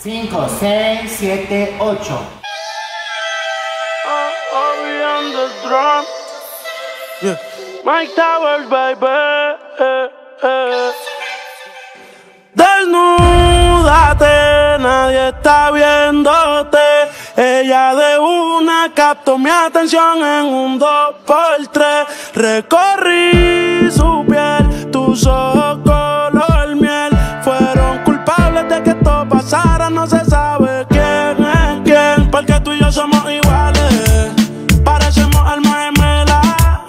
5, 6, 7, 8. On the drum. Yeah. Mike Towers, baby. Desnúdate, nadie está viéndote. Ella de una captó mi atención en un 2x3. Recorrí su piel, tus ojos color miel. Fueron culpables de que esto pasara, no se sabe quién es quién. Porque tú y yo somos iguales, parecemos almas gemelas.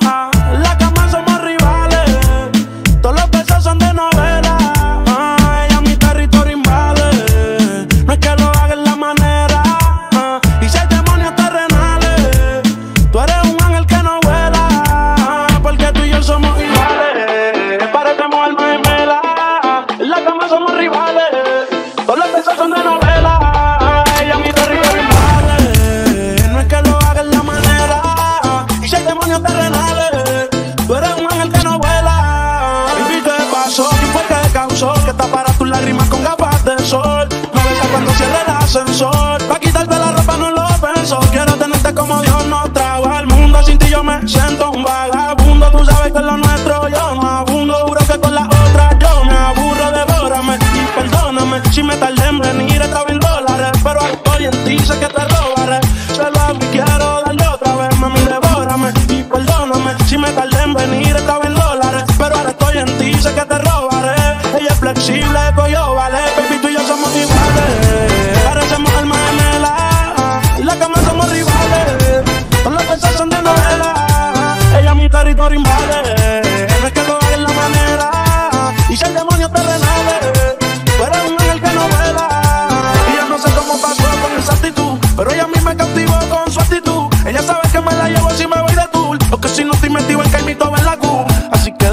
La cama somos rivales, todos los besos son de novela. Ella mi territorio invade, no es que lo haga en la manera. Y si hay demonios terrenales, tú eres un ángel que no vuela. Porque tú y yo somos iguales, parecemos almas gemelas. La cama somos rivales, todos los besos son de novela. Ella mi territorio invade, no es que lo haga en la manera. Y si hay demonios terrenales, tú eres un ángel que no vuela. Baby, ¿qué pasó? ¿Quién fue que causó que taparas tus lágrimas con gafas de sol? No besas cuando cierre el ascensor, pa' quitarte la ropa no lo pensó. Quiero tenerte como Dios nos trajo al mundo. Sin ti yo me siento un vagabundo. Tú sabes que lo nuestro yo no abundo. Juro que con la otra yo me aburro. Devórame y perdóname si me tardé en venir. Estaba en dólares, pero ahora estoy en ti, sé que te robaré. Se lo hago y quiero darle otra vez. Mami, devórame y perdóname si me tardé en venir. Estaba en dólares, pero ahora estoy en ti, sé que te robaré. Ella es flexible, coyo vale. Baby, tú y yo somos iguales, parecemos almas gemelas. Y la cama somos rivales, todos los besos son de novela. Ella mi territorio invade, no es que lo haga en la manera. Y si hay demonios terrenales, tú eres un ángel que no vuela. Y yo no sé cómo pasó con esa actitud, pero ella a mí me cautivó con su actitud. Ella sabe que me la llevo si me voy de tour, o que si no estoy metido en caimito en la Q. Así que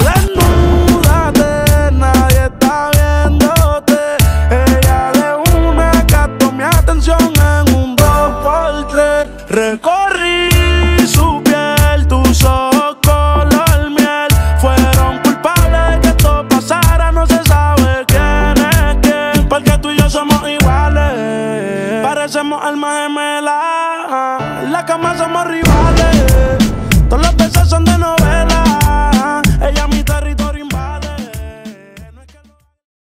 desnúdate, nadie está viéndote. Ella de una captó mi atención en un 2x3. Recorrí su piel, tus ojos color miel. Fueron culpables de que esto pasara, no se sabe quién es quién. Porque tú y yo somos iguales, parecemos almas gemelas. La cama somos rivales.